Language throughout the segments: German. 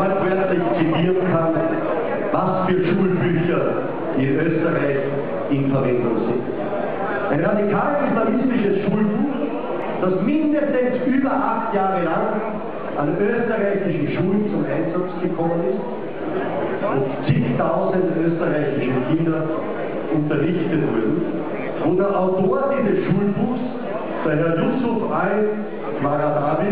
wortwörtlich zitieren kann, was für Schulbücher in Österreich in Verwendung sind. Ein radikal-islamistisches Schulbuch, das mindestens über 8 Jahre lang an österreichischen Schulen zum Einsatz gekommen ist und zigtausend österreichische Kinder unterrichtet wurden, wo der Autor dieses Schulbuchs, der Herr Yusuf al-Qaradawi,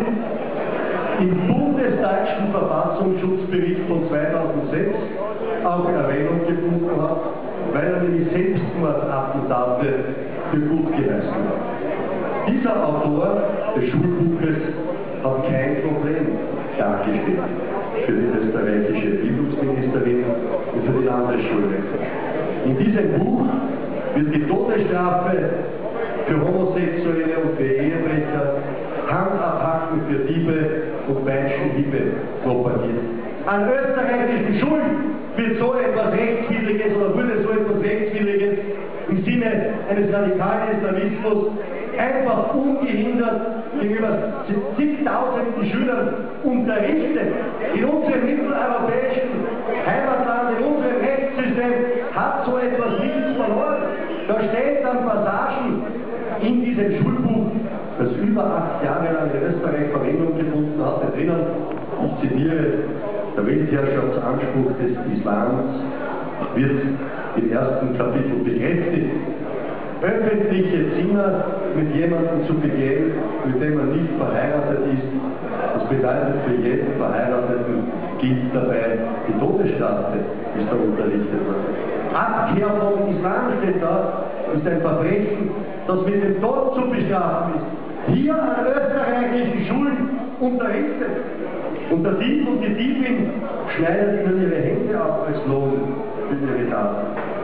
im bundesdeutschen Verfassungsschutzbericht von 2006 auch Erwähnung gefunden hat, weil er nämlich Selbstmordattentate für gut geheißen hat. Dieser Autor des Schulbuches hat kein Problem dargestellt für die österreichische Bildungsministerin und für die Landesschulrektor. In diesem Buch wird die Todesstrafe für Homosexuelle und für Ehebrecher, Handabhacken für Diebe und Peitschenhiebe propagiert. An österreichischen Schulen wird so etwas Rechtswidriges oder würde so etwas Rechtswidriges im Sinne eines radikalen Islamismus einfach ungehindert gegenüber zigtausenden Schülern unterrichtet. In unserem mitteleuropäischen Heimatland, in unserem Rechtssystem hat so etwas nichts verloren. Da stehen dann Passagen in diesem Schulbuch, das über 8 Jahre lang in Österreich Verwendung gefunden hatte, drinnen, ich zitiere, der Weltherrschaftsanspruch des Islams wird im ersten Kapitel bekräftigt. Öffentliche Zimmer mit jemandem zu begehen, mit dem man nicht verheiratet ist, das bedeutet für jeden Verheirateten gilt dabei die Todesstrafe, ist da unterrichtet worden. Abkehr vom Islam steht da, ist ein Verbrechen, das mit dem Tod zu bestrafen ist. Hier an österreichischen Schulen unterrichtet. Und der Dieb und die Diebin schneiden ihnen ihre Hände ab als Lohn für ihre Taten.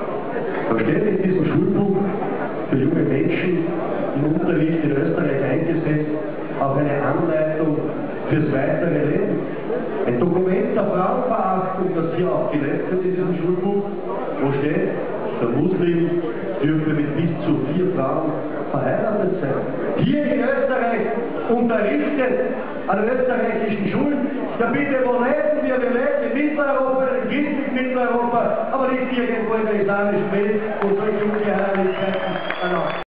Da steht in diesem Schulbuch für junge Menschen im Unterricht in Österreich eingesetzt auch eine Anleitung fürs weitere Leben. Ein Dokument der Frauenverachtung, das hier auch gelesen wird in diesem Schulbuch, wo steht, der Muslim dürfte mit bis zu 4 Frauen verheiratet sein. Hier in Österreich unterrichtet an österreichischen Schulen. Ja bitte, wo leben wir? Wir leben in Mitteleuropa, in christlichen Mitteleuropa, aber nicht irgendwo in der islamischen Welt, wo solche Ungeheuerlichkeiten erlaubt.